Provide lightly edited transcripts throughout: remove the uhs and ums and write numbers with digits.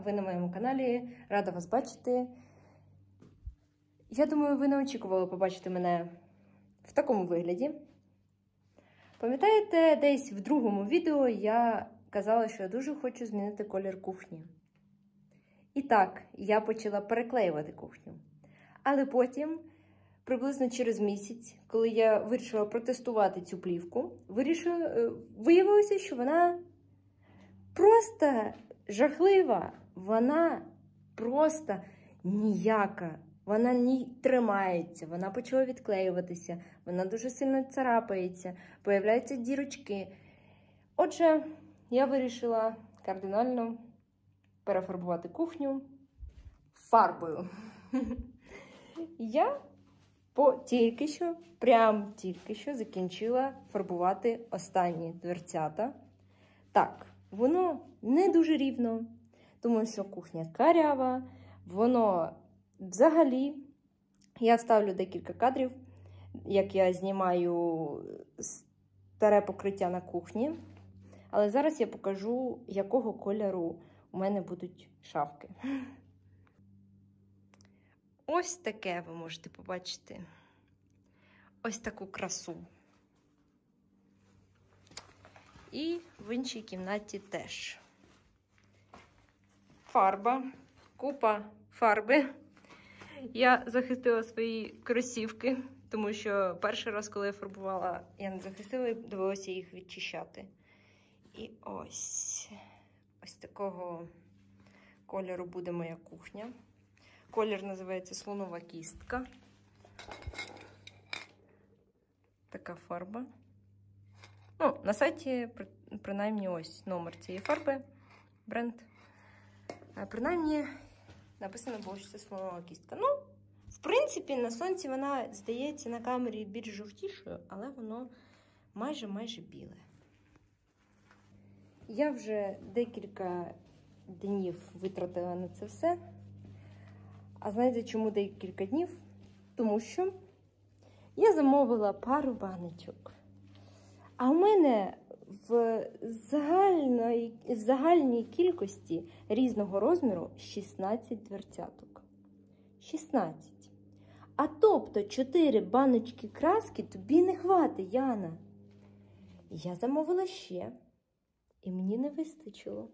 ви на моєму каналі, рада вас бачити. Я думаю, ви не очікували побачити мене в такому вигляді. Пам'ятаєте, десь в другому відео я казала, що я дуже хочу змінити колір кухні. І так, я почала переклеювати кухню. Але потім, приблизно через місяць, коли я вирішила протестувати цю плівку, виявилося, що вона просто жахлива. Вона просто ніяка. Вона не тримається, вона почала відклеюватися, вона дуже сильно царапається, появляються дірочки. Отже, я вирішила кардинально перефарбувати кухню фарбою. Я тільки що закінчила фарбувати останні дверцята. Так, воно не дуже рівно, тому що кухня карява, воно взагалі, я вставлю декілька кадрів, як я знімаю старе покриття на кухні. Але зараз я покажу, якого кольору у мене будуть шафки. Ось таке ви можете побачити. Ось таку красу. І в іншій кімнаті теж. Фарба, купа фарби. Я захистила свої кросівки, тому що перший раз, коли я фарбувала, я не захистила і довелося їх відчищати. І ось такого кольору буде моя кухня. Колір називається слонова кістка. Така фарба. Ну, на сайті, принаймні, ось номер цієї фарби, бренд. Принаймні, написано було, що це слонова кістка. Ну, в принципі, на сонці вона здається на камері більш жовтішою, але воно майже біле. Я вже декілька днів витратила на це все. А знаєте, чому декілька днів? Тому що я замовила пару баночок. А у мене в загальній кількості різного розміру 16 дверцяток. 16. А тобто 4 баночки краски тобі не хватить, Яна. Я замовила ще. І мені не вистачило.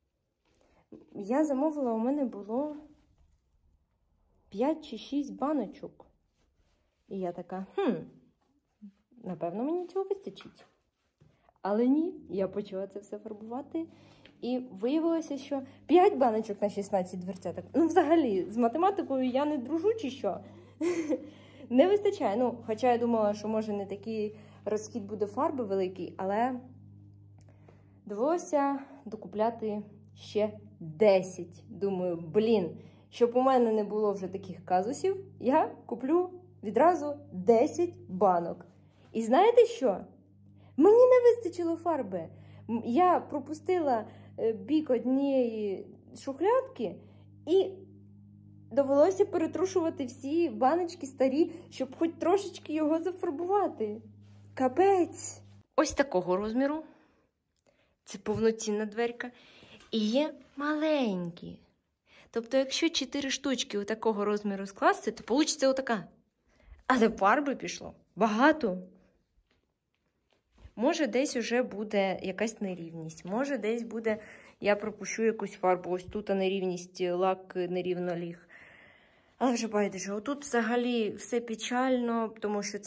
Я замовила, у мене було 5 чи 6 баночок. І я така, напевно, мені цього вистачить. Але ні, я почала це все фарбувати. І виявилося, що 5 баночок на 16 дверцяток. Ну, взагалі, з математикою я не дружу чи що. Не вистачає. Ну, хоча я думала, що, може, не такий розхід буде фарби великий, але довелося докупляти ще 10. Думаю, щоб у мене не було вже таких казусів, я куплю відразу 10 банок. І знаєте що? Мені не вистачило фарби. Я пропустила бік однієї шухлядки і довелося перетрушувати всі баночки старі, щоб хоч трошечки його зафарбувати. Капець! Ось такого розміру. Це повноцінна дверка. І є маленькі. Тобто, якщо 4 штучки такого розміру скласти, то вийде отака. Але фарби пішло багато. Може, десь уже буде якась нерівність. Може, десь буде, я пропущу якусь фарбу. Ось тут нерівність, лак нерівно ліг. Але вже байдуже. Отут взагалі все печально, тому що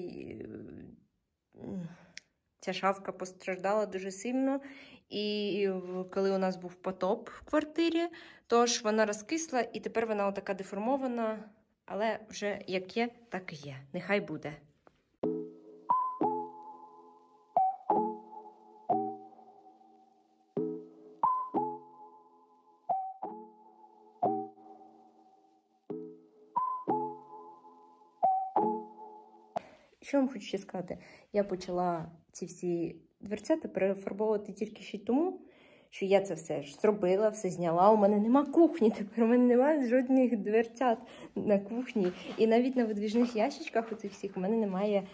ця шафка постраждала дуже сильно. І коли у нас був потоп в квартирі, тож вона розкисла, і тепер вона отака деформована. Але вже як є, так і є. Нехай буде. Що вам хочу ще сказати? Я почала ці всі дверцята перефарбовувати тільки ще тому, що я це все ж зробила, все зняла. У мене нема кухні, тепер у мене немає жодних дверцят на кухні. І навіть на видвіжних ящичках у цих всіх у мене немає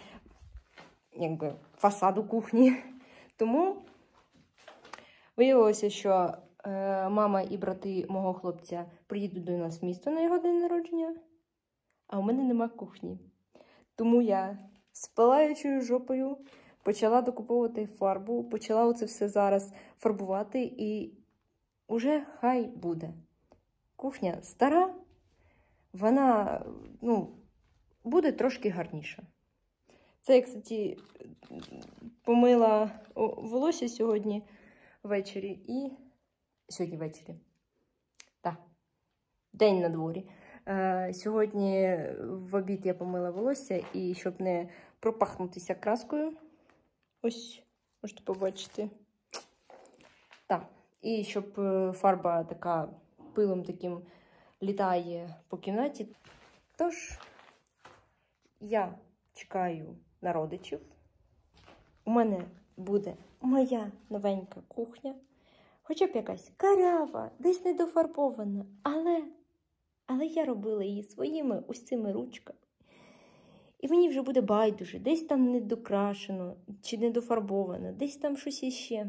фасаду кухні. Тому виявилося, що Мама і брати мого хлопця приїдуть до нас в місто на його день народження, а у мене нема кухні. Тому я з палаючою жопою почала докуповувати фарбу, почала оце все зараз фарбувати, і уже хай буде. Кухня стара, вона, буде трошки гарніша. Це я, кстати, помила волосся сьогодні ввечері і... Сьогодні ввечері. Так. День на дворі. Сьогодні в обід я помила волосся, і щоб не пропахнутися краскою, ось, можете побачити. Так. І щоб фарба така пилом таким літає по кімнаті. Тож, я чекаю на родичів. У мене буде моя новенька кухня. Хоча б якась карява, десь недофарбована, але я робила її своїми ось цими ручками. І мені вже буде байдуже, десь там недокрашено чи недофарбовано, десь там щось іще.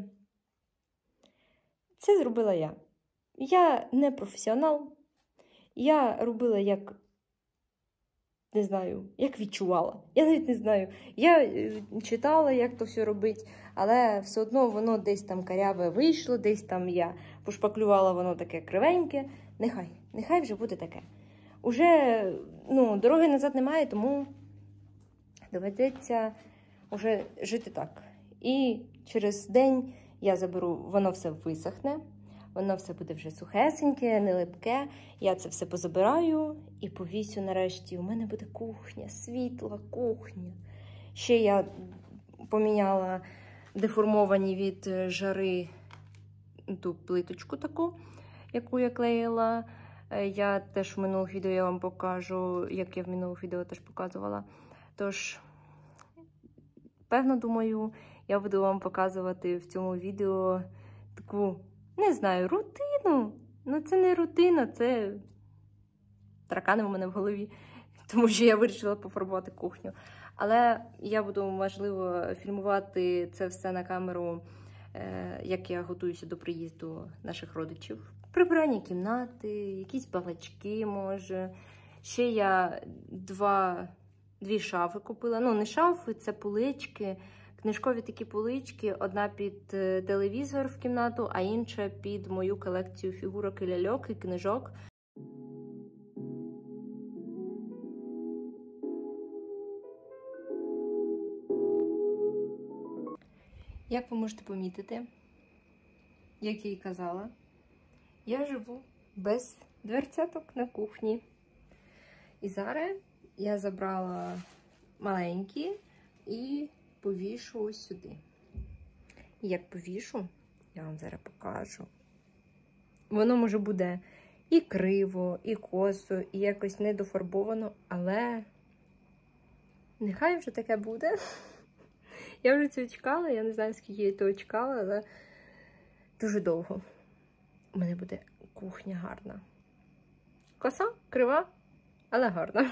Це зробила я. Я не професіонал. Я робила як, не знаю, як відчувала. Я навіть не знаю. Я читала, як то все робить, але все одно воно десь там каряве вийшло, десь там я пошпаклювала, воно таке кривеньке. Нехай вже буде таке. Уже, дороги назад немає, тому доведеться вже жити так. І через день я заберу, воно все висохне, воно все буде вже сухесеньке, не липке. Я це все позабираю і повісю нарешті. У мене буде кухня, світла кухня. Ще я поміняла деформовані від жари ту плиточку таку, яку я клеїла. Я теж в минулих відео я вам покажу, як я в минулих відео теж показувала. Тож, певно, думаю, я буду вам показувати в цьому відео таку, не знаю, рутину. Це не рутина, це таракани в мене в голові, тому що я вирішила пофарбувати кухню. Але я буду, можливо, фільмувати це все на камеру, як я готуюся до приїзду наших родичів. Прибирання кімнати, якісь балачки, може. Ще я дві шафи купила. Не шафи, це полички. Книжкові такі полички. Одна під телевізор в кімнату, а інша під мою колекцію фігурок і ляльок і книжок. Як ви можете помітити, як я і казала, я живу без дверцяток на кухні. І зараз я забрала маленькі і повішу ось сюди. І як повішу, я вам зараз покажу. Воно може буде і криво, і косо, і якось недофарбовано, але нехай вже таке буде. Я вже це чекала, я не знаю, скільки я того чекала, але дуже довго. У мене буде кухня гарна. Коса, крива, але гарна.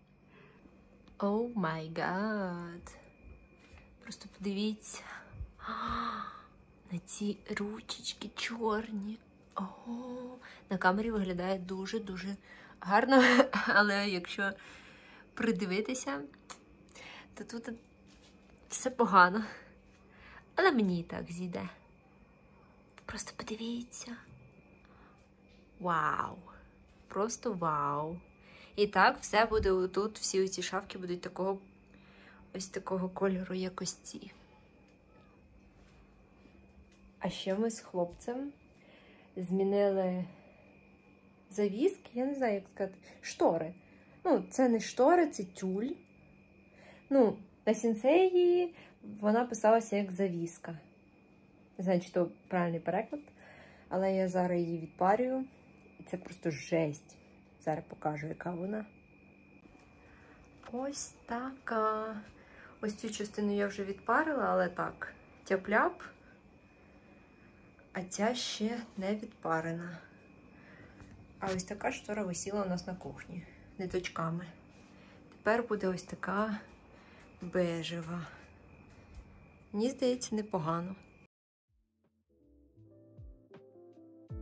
О май гад. Просто подивіться на ці ручечки чорні. Ого, на камері виглядає дуже-дуже гарно, але якщо придивитися, то тут все погано. Але мені і так зійде. Просто подивіться. Вау! Просто вау! І так все буде тут, всі ці шафки будуть ось такого кольору, як ось ці. А ще ми з хлопцем змінили завіски, я не знаю, як сказати, штори. Це не штори, це тюль. На сенсеї вона писалася як завіска. Не знаю, чи то правильний переклад, але я зараз її відпарюю. І це просто жесть. Зараз покажу, яка вона. Ось така. Ось цю частину я вже відпарила, але так, тяп-ляп. А ця ще не відпарена. А ось така штора висіла у нас на кухні. Ниточками. Тепер буде ось така бежева. Мені здається, непогано.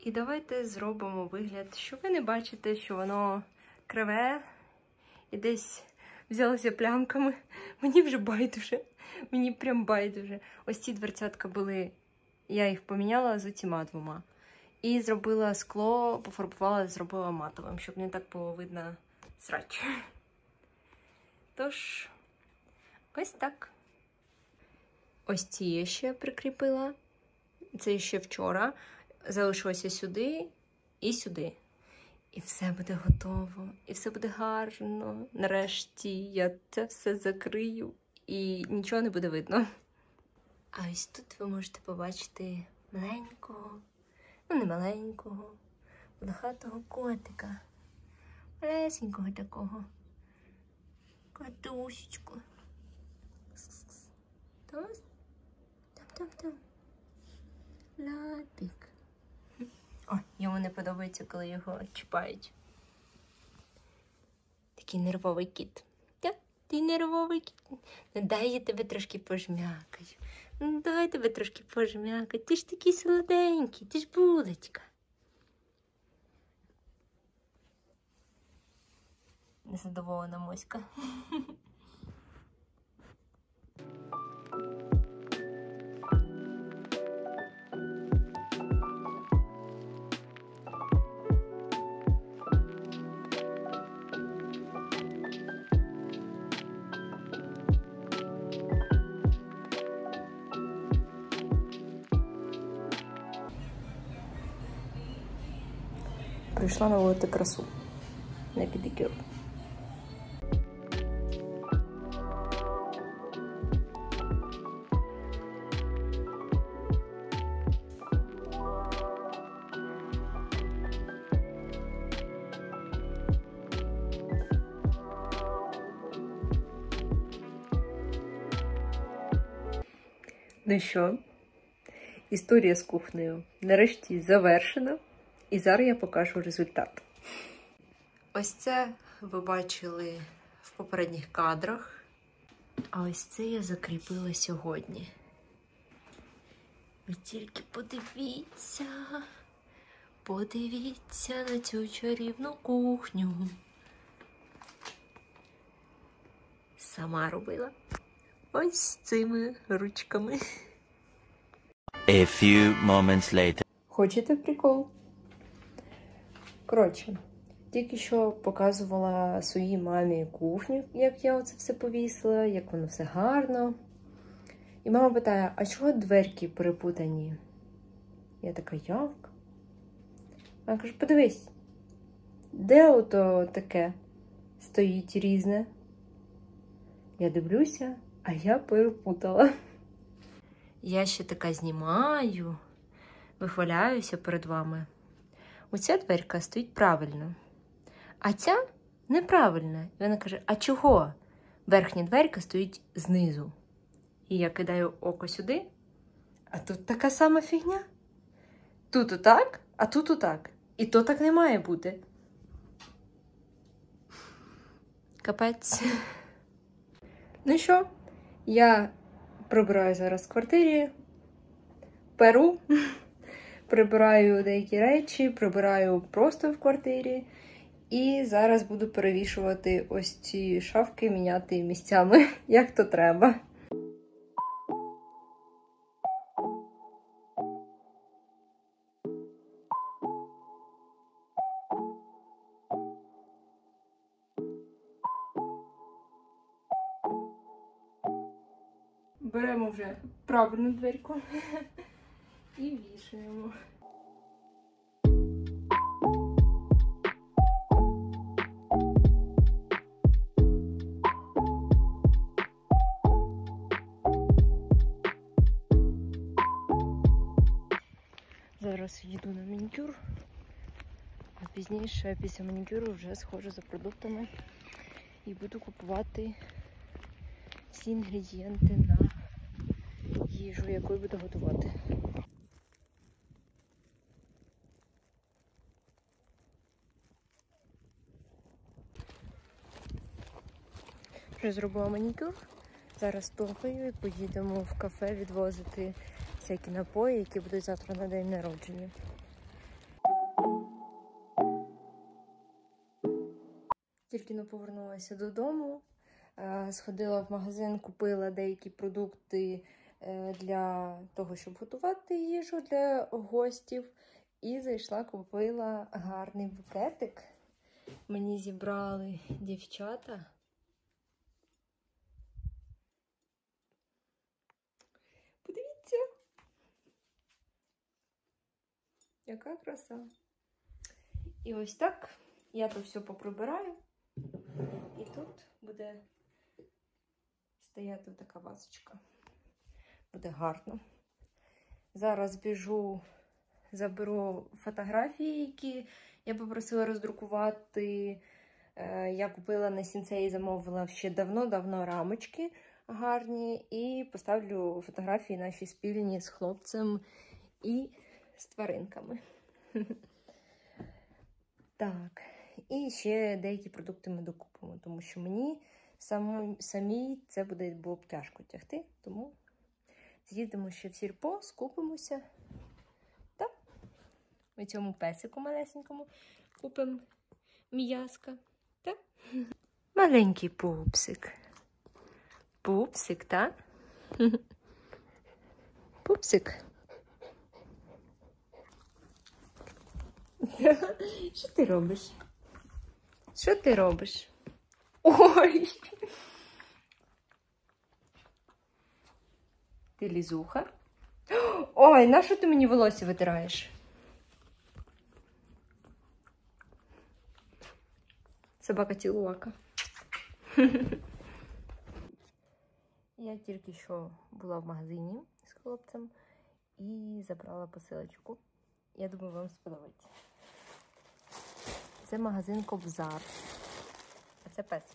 І давайте зробимо вигляд, що ви не бачите, що воно криве і десь взялося плямками. Мені вже байдуже. Мені прям байдуже. Ось ці дверцятка були, я їх поміняла з оціма двома. І зробила скло, пофарбувала, зробила матовим, щоб не так було видно срач. Тож, ось так. Ось ці я ще прикріпила. Це ще вчора. Залишилося сюди і сюди. І все буде готово. І все буде гарно. Нарешті я це все закрию. І нічого не буде видно. А ось тут ви можете побачити маленького, ну не маленького, волохатого котика. Малесенького такого. Котусечку. Там. Лапік. О, йому не подобається, коли його чіпають. Такий нервовий кіт. Так, ти нервовий кіт. Ну, дай я тебе трошки пожмякаю. Ну, дай тебе трошки пожмякаю. Ти ж такий солоденький, ти ж булочка. Незадоволена моська. Прийшла наводити красу на педикюр. Ну що, історія з кухнею нарешті завершена. І зараз я покажу результат. Ось це ви бачили в попередніх кадрах. А ось це я закріпила сьогодні. Ви тільки подивіться. Подивіться на цю чарівну кухню. Сама робила. Ось цими ручками. A few moments later. Хочете прикол? Коротше, тільки що показувала своїй мамі кухню, як я оце все повісила, як воно все гарно. І мама питає, а чого дверки перепутані? Я така, як? Вона каже, подивись, де ото таке стоїть різне? Я дивлюся, а я перепутала. Я ще така знімаю, вихваляюся перед вами. Оця дверка стоїть правильно, а ця неправильна. І вона каже, а чого верхня дверка стоїть знизу? І я кидаю око сюди, а тут така сама фігня. Тут отак, а тут отак. І то так не має бути. Капець. Ну що, я прибираю зараз в квартирі, перу. Прибираю деякі речі, прибираю просто в квартирі. І зараз буду перевішувати ось ці шафки, міняти місцями, як то треба. Беремо вже правильну дверку і вішаємо. Зараз їду на манікюр, а пізніше, після манікюру, вже схожу за продуктами і буду купувати всі інгредієнти на їжу, яку буду готувати. Вже зробила манікюр, зараз топаю і поїдемо в кафе відвозити всякі напої, які будуть завтра на день народження. Тільки не повернулася додому, сходила в магазин, купила деякі продукти для того, щоб готувати їжу для гостів. І зайшла, купила гарний букетик. Мені зібрали дівчата. Подивіться, яка краса. І ось так я тут все поприбираю. І тут буде стояти така вазочка. Буде гарно. Зараз біжу, заберу фотографії, які я попросила роздрукувати. Я купила на Сінсеї, замовила ще давно-давно рамочки гарні. І поставлю фотографії наші спільні з хлопцем і з тваринками. Так. І ще деякі продукти ми докупимо, тому що мені самій це було б тяжко тягти. Тому з'їдемо ще в сільпо, скупимося. Так. Ми цьому песику малесенькому купимо м'яска. Так. Маленький пупсик. Пупсик, так? Пупсик. Що ти робиш? Що ти робиш? Ой! Ти лізуха? Ой, нащо ти мені волосся витираєш? Собака Тілуака. Я тільки що була в магазині з хлопцем і забрала посилочку. Я думаю, вам сподобається. Це магазин Кобзар. А це пес.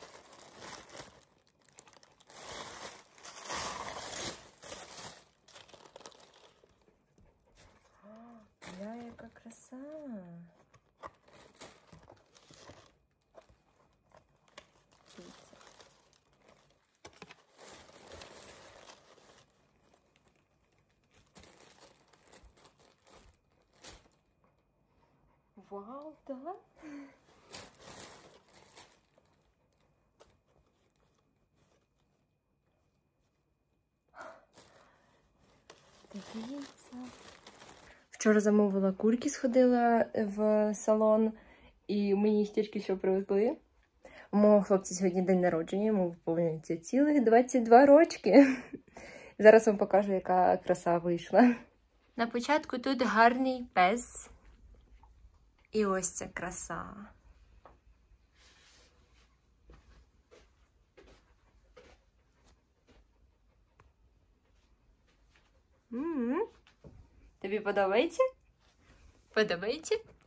Бля, яка краса. Дивіться. Вау, так? Дивіться. Вчора замовила кульки, сходила в салон, і мені їх тільки що привезли. У мого хлопця сьогодні день народження, йому виповнюється цілих 22 рочки. Зараз вам покажу, яка краса вийшла. На початку тут гарний пес. І ось ця краса. Тобі подобається? Подобається?